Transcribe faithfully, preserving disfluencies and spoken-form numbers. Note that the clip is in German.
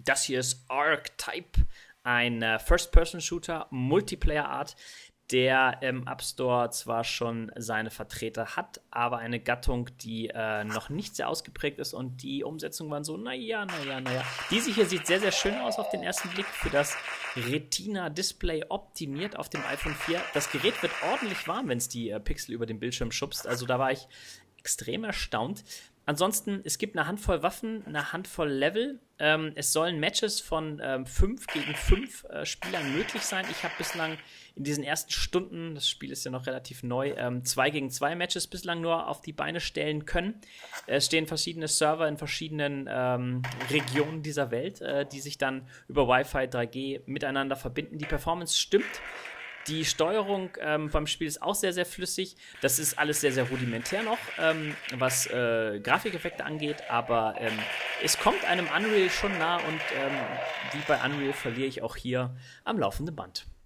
Das hier ist Archetype, ein äh, First-Person-Shooter, Multiplayer-Art, der im App Store zwar schon seine Vertreter hat, aber eine Gattung, die äh, noch nicht sehr ausgeprägt ist und die Umsetzungen waren so, naja, naja, naja. Diese hier sieht sehr, sehr schön aus auf den ersten Blick, für das Retina-Display optimiert auf dem iPhone vier. Das Gerät wird ordentlich warm, wenn es die äh, Pixel über den Bildschirm schubst, also da war ich extrem erstaunt. Ansonsten, es gibt eine Handvoll Waffen, eine Handvoll Level. Ähm, es sollen Matches von ähm, fünf gegen fünf äh, Spielern möglich sein. Ich habe bislang in diesen ersten Stunden, das Spiel ist ja noch relativ neu, ähm, zwei gegen zwei Matches bislang nur auf die Beine stellen können. Es stehen verschiedene Server in verschiedenen ähm, Regionen dieser Welt, äh, die sich dann über Wi-Fi, drei G miteinander verbinden. Die Performance stimmt. Die Steuerung ähm, beim Spiel ist auch sehr, sehr flüssig. Das ist alles sehr, sehr rudimentär noch, ähm, was äh, Grafikeffekte angeht, aber ähm, es kommt einem Unreal schon nah und ähm, wie bei Unreal verliere ich auch hier am laufenden Band.